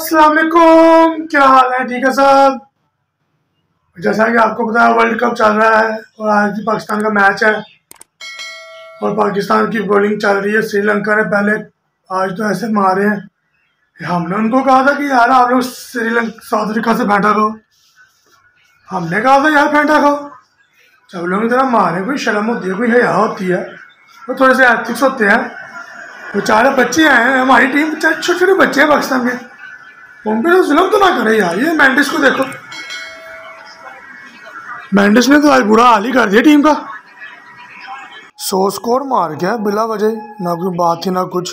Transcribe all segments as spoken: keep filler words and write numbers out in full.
अस्सलाम वालेकुम, क्या हाल है? ठीक है साहब। जैसा कि आपको पता है वर्ल्ड कप चल रहा है और आज भी पाकिस्तान का मैच है और पाकिस्तान की बॉलिंग चल रही है। श्रीलंका ने पहले आज तो ऐसे मारे हैं। हमने उनको कहा था कि यार आप लोग श्रीलंका साउथ अफ्रीका से फेंटा करो, हमने कहा था यार फेंटा करो। जब लोग इतना मारे, कोई शर्म होती है, कोई हया होती है, वो तो थोड़े से एथिक्स होते हैं। बेचारे बच्चे हैं, हमारी टीम छोटे छोटे बच्चे हैं पाकिस्तान के, उन पे तो जुल्म तो ना करे यार। ये मेंडिस को देखो, मेंडिस ने तो आज बुरा हाल ही कर दिया टीम का। सौ स्कोर मार गया बिला वजह, ना कोई बात ही ना कुछ।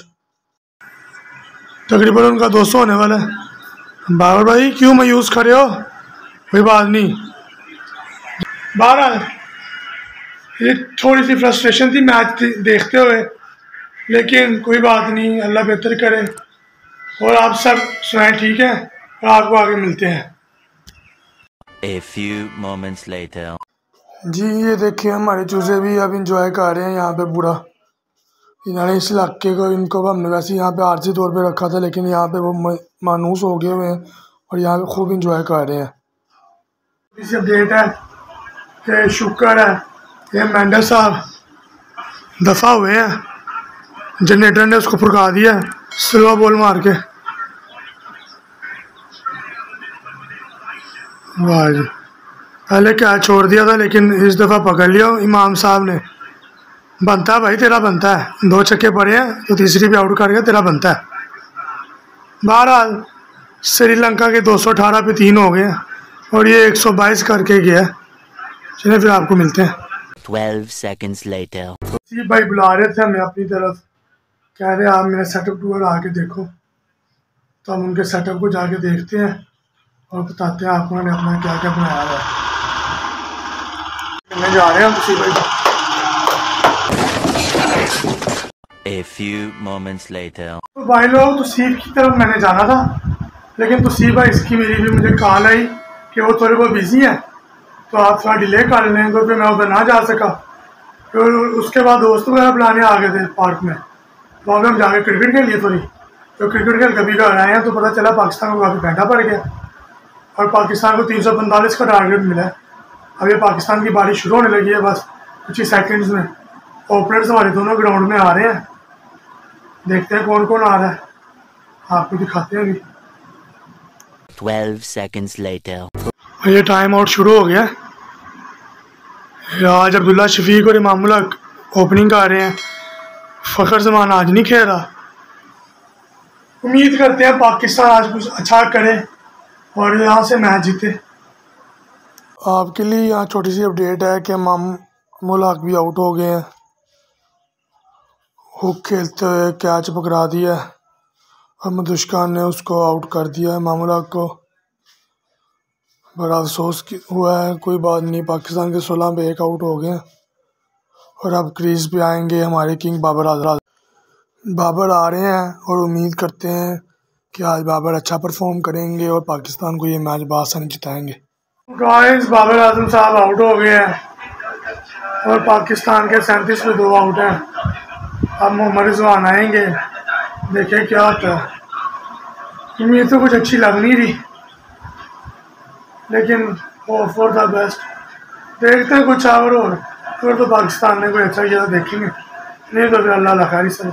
तकरीबन उनका दो सौ होने वाला है। बाबर भाई क्यों मायूस कर रहे हो? कोई बात नहीं, बहरहाल ये थोड़ी सी फ्रस्ट्रेशन थी मैच देखते हुए, लेकिन कोई बात नहीं, अल्लाह बेहतर करे। और आप सब सुनाएं, ठीक है? और आपको आगे मिलते हैं। A few moments later. जी ये देखिए हमारे चूजे भी अब इंजॉय कर रहे हैं यहाँ पे पूरा। इन्होंने इस इलाके को, इनको हमने वैसे यहाँ पे आरजी तौर पे रखा था, लेकिन यहाँ पे वो मानूस हो गए हुए हैं और यहाँ पे खूब इंजॉय कर रहे हैं। इस अपडेट है कि शुक्र है ये मेंडल साहब दफा हुए हैं, जनरेटर ने उसको फुरका दिया स्लो बॉल मार के। वाह जी, पहले क्या छोड़ दिया था, लेकिन इस दफ़ा पकड़ लिया इमाम साहब ने। बनता है भाई, तेरा बनता है। दो छक्के पड़े हैं तो तीसरी भी आउट करके तेरा बनता है। बहरहाल श्रीलंका के दो सौ अठारह पे तीन हो गए और ये एक सौ बाईस करके गया। चलिए फिर आपको मिलते हैं। Twelve seconds later. जी भाई बुला रहे थे हमें अपनी तरफ, कह रहे आप मेरा सेटअप टूर आके देखो, तो हम उनके सेटअप को जाके देखते हैं और बताते हैं आपको उन्होंने अपना क्या क्या बनाया है। मैं जा रहे हैं तुसी भाई। A few moments later. तो भाई लोग तुसीब की तरफ मैंने जाना था, लेकिन तुसीब भाई इसकी मेरी भी मुझे कॉल आई कि वो थोड़े बहुत बिजी हैं, तो आप थोड़ा डिले कर लें, तो फिर मैं उधर ना जा सका। फिर तो उसके बाद दोस्त वगैरह बुलाने आ गए थे पार्क में, वहाँ पर हम जाके क्रिकेट खेल लिए थोड़ी। तो क्रिकेट खेल कभी घर आए हैं तो पता चला पाकिस्तान को काफ़ी घंटा पड़ गया और पाकिस्तान को तीन सौ पैंतालीस का टारगेट मिला है। अब ये पाकिस्तान की बारिश शुरू होने लगी है, बस कुछ ही सेकंड्स में। ओपनर्स हमारे दोनों ग्राउंड में आ रहे हैं, देखते हैं कौन कौन आ रहा है, आपको दिखाते हैं अभी। Twelve seconds later. ये टाइम आउट शुरू हो गया। आज अब्दुल्ला शफीक और इमामुल हक ओपनिंग कर रहे हैं। फ़खर जमान आज नहीं खेल रहा। उम्मीद करते हैं पाकिस्तान आज कुछ अच्छा करे और यहाँ से मैच जीते। आपके लिए यहाँ छोटी सी अपडेट है कि इमामुल हक भी आउट हो गए हैं। हुक खेलते हुए कैच पकड़ा दिया और मधुशकान ने उसको आउट कर दिया इमामुल हक को। बड़ा अफसोस हुआ है, कोई बात नहीं। पाकिस्तान के सोलह पे एक आउट हो गए और अब क्रीज पे आएंगे हमारे किंग बाबर आजम। बाबर आ रहे हैं और उम्मीद करते हैं कि आज बाबर अच्छा परफॉर्म करेंगे और पाकिस्तान को ये मैच बासानी जिताएंगे। गाइस बाबर आजम साहब आउट हो गए हैं और पाकिस्तान के सैंतीस में दो आउट हैं। अब मोहम्मद रिजवान आएंगे, देखें क्या होता है। उम्मीद तो कुछ अच्छी लग नहीं रही, लेकिन होप फॉर द बेस्ट। देखते हैं कुछ और और अगर तो पाकिस्तान ने कोई अच्छा किया देखेंगे, नहीं तो फिर अल्लाह खैर से।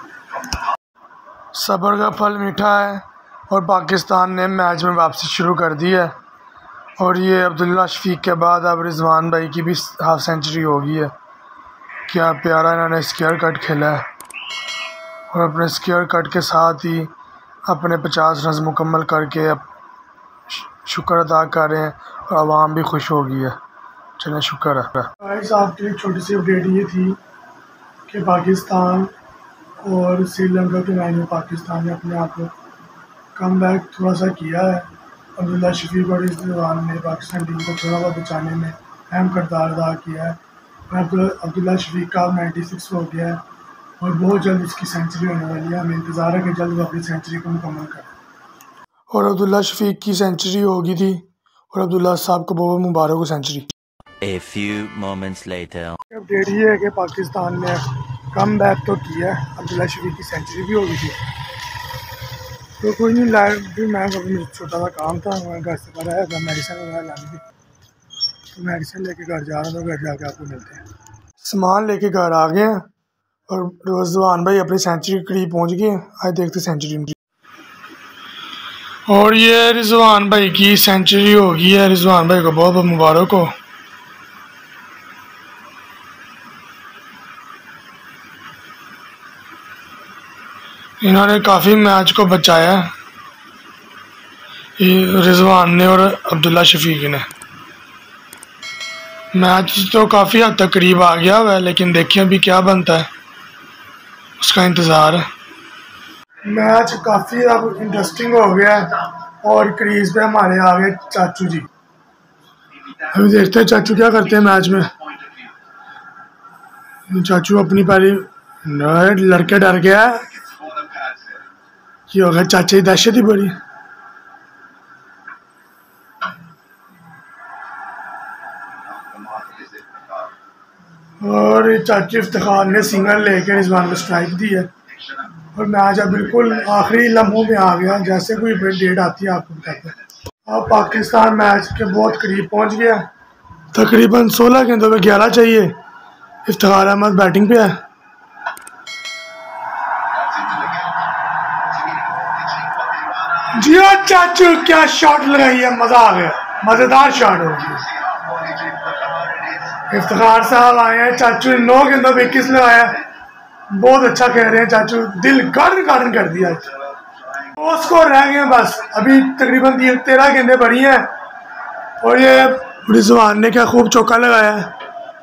सब्र का फल मीठा है और पाकिस्तान ने मैच में वापसी शुरू कर दी है और ये अब्दुल्ला शफीक के बाद अब रिजवान भाई की भी हाफ सेंचुरी हो गई है। क्या प्यारा इन्होंने स्क्वायर कट खेला है और अपने स्क्वायर कट के साथ ही अपने पचास रन मुकम्मल करके अब शुक्र अदा कर रहे हैं और आवाम भी खुश हो गई है। चलें शुक्र है। भाई साहब की एक छोटी सी अपडेट ये थी कि पाकिस्तान और श्रीलंका के मैच में पाकिस्तान ने अपने आप को कम बैक थोड़ा सा किया है। अब्दुल्ला शफीक और रिजवान ने पाकिस्तान टीम को थोड़ा बहुत बचाने में अहम किरदार अदा किया है। अब्दुल्ला शफीक का छियानवे हो गया है और बहुत जल्द उसकी सेंचुरी होने वाली है। हमें इंतज़ार है कि जल्द वो अपनी सेंचुरी को मुकम्मल करें। और अब्दुल्ला शफीक की सेंचुरी होगी थी और अब्दुल्ला साहब को बहुत मुबारक हो century. A few moments later. Update ये है कि पाकिस्तान ने कम बैक तो किया है, अब्दुल्ला शफीक की सेंचुरी भी होगी थी। तो कोई नहीं, लाइव भी मैं कभी छोटा सा काम था, मैं घर से कर आया था, मेडिसिन वगैरह लानी थी, तो मेडिसिन लेके घर जा रहा था। घर जाके आपको मिलते हैं। सामान लेके घर आ गए हैं और रिजवान भाई अपनी सेंचुरी के करीब पहुँच गए हैं। आज देखते सेंचुरी। और ये रिजवान भाई की सेंचुरी हो गई है। रिजवान भाई को बहुत बहुत मुबारक हो। इन्होंने काफ़ी मैच को बचाया, रिजवान ने और अब्दुल्ला शफीक ने। मैच तो काफ़ी हद तक करीब आ गया हुआ है, लेकिन देखिए अभी क्या बनता है, उसका इंतज़ार है। मैच काफ़ी अब इंटरेस्टिंग हो गया है और क्रीज पे हमारे आ गए चाचू जी। अभी देखते हैं चाचू क्या करते हैं मैच में। चाचू अपनी पारी, लड़के डर गया कि होगा, चाचा की दहशत ही बड़ी। और चाचू इफ्तिखार ने सिंगल लेकर रिजवान को स्ट्राइक दी है और मैच अब बिल्कुल आखिरी लम्हों में आ गया। जैसे कोई बड़ी डेट आती है आपको बताते हैं। अब पाकिस्तान मैच के बहुत करीब पहुंच गया, तकरीबन सोलह गेंदों में ग्यारह चाहिए। इफ्तिखार अहमद बैटिंग पे है। जियो चाचू, क्या शॉट लगाई है, मजा आ गया, मजेदार शॉट हो गई। इफ्तिखार साहब आए हैं, चाचू ने नौ गेंदों में इक्कीस लगाया। बहुत अच्छा कह रहे हैं चाचू, दिल गार्डन गार्डन कर दिया। दो स्कोर रह गए बस, अभी तकरीबन तेरह गेंदें पड़ी हैं और ये रिजवान ने क्या खूब चौका लगाया है।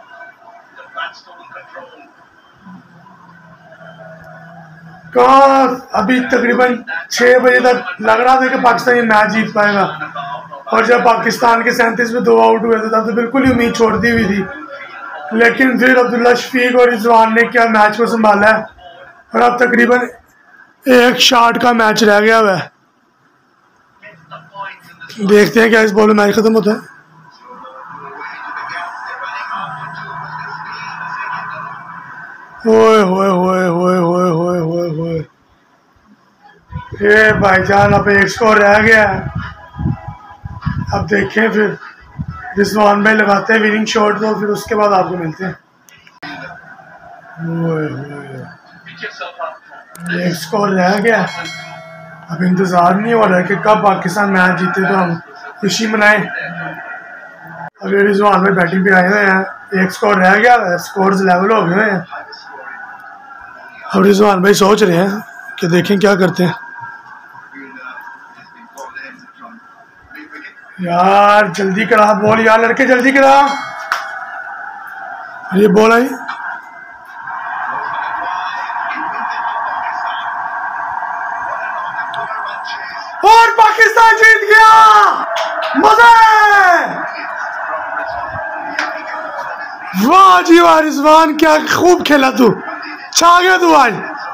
कहाँ अभी तकरीबन छः बजे तक लग रहा था कि पाकिस्तान ये मैच जीत पाएगा, और जब पाकिस्तान के सैंतीस में दो आउट हुए थे तब तो बिल्कुल ही उम्मीद छोड़ दी हुई थी। लेकिन फिर अब्दुल्ला शफीक और रिजवान ने क्या मैच को संभाला है और अब तकरीबन एक शॉट का मैच रह गया हुआ है। देखते हैं क्या इस बॉल में मैच खत्म होता है। ओए होए होए होए होए होए होए होए, ये भाईजान अब एक स्कोर रह गया है। अब देखें फिर रिजवान भाई लगाते हैं विनिंग शॉट, तो फिर उसके बाद आपको मिलते हैं। ओए होए, एक स्कोर रह गया। अब इंतज़ार नहीं हो रहा है कि कब पाकिस्तान मैच जीते तो हम खुशी मनाएं। अभी रिजवान भाई बैटिंग पे आए हुए हैं, एक स्कोर रह गया है, स्कोर्स लेवल हो गए हैं। अब रिजवान भाई सोच रहे हैं कि देखें क्या करते हैं। यार जल्दी करा बॉल, यार लड़के जल्दी करा। ये बॉल आई, और पाकिस्तान जीत गया। मजा है, वाह जी वाह रिजवान, क्या खूब खेला तू, छा गया तू आज,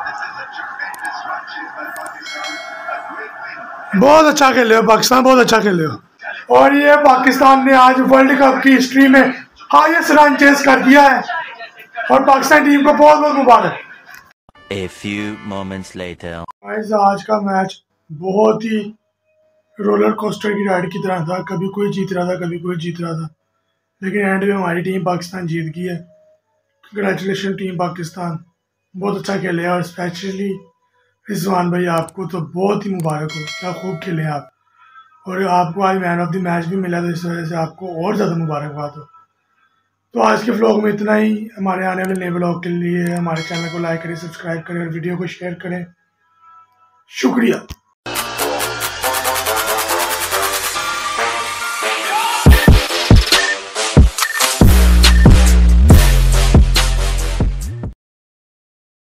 बहुत अच्छा खेले हो पाकिस्तान, बहुत अच्छा खेले हो। और ये पाकिस्तान ने आज वर्ल्ड कप की हिस्ट्री में हाईएस्ट रन चेस कर दिया है और पाकिस्तान टीम को बहुत बहुत मुबारक। A few moments later. आज का मैच बहुत ही रोलर कोस्टर की राइड की तरह था, कभी कोई जीत रहा था कभी कोई जीत रहा था, लेकिन एंड में हमारी टीम पाकिस्तान जीत गई है। कंग्रेचुलेशन टीम पाकिस्तान, बहुत अच्छा खेले और स्पेशली रिजवान भाई आपको तो बहुत ही मुबारक हो, क्या खूब खेले आप, और आपको आज मैन ऑफ द मैच भी मिला, तो इस वजह से आपको और ज़्यादा मुबारकबाद हो। तो आज के व्लॉग में इतना ही। हमारे आने वाले नए व्लॉग के लिए हमारे चैनल को लाइक करें, सब्सक्राइब करें और वीडियो को शेयर करें। शुक्रिया।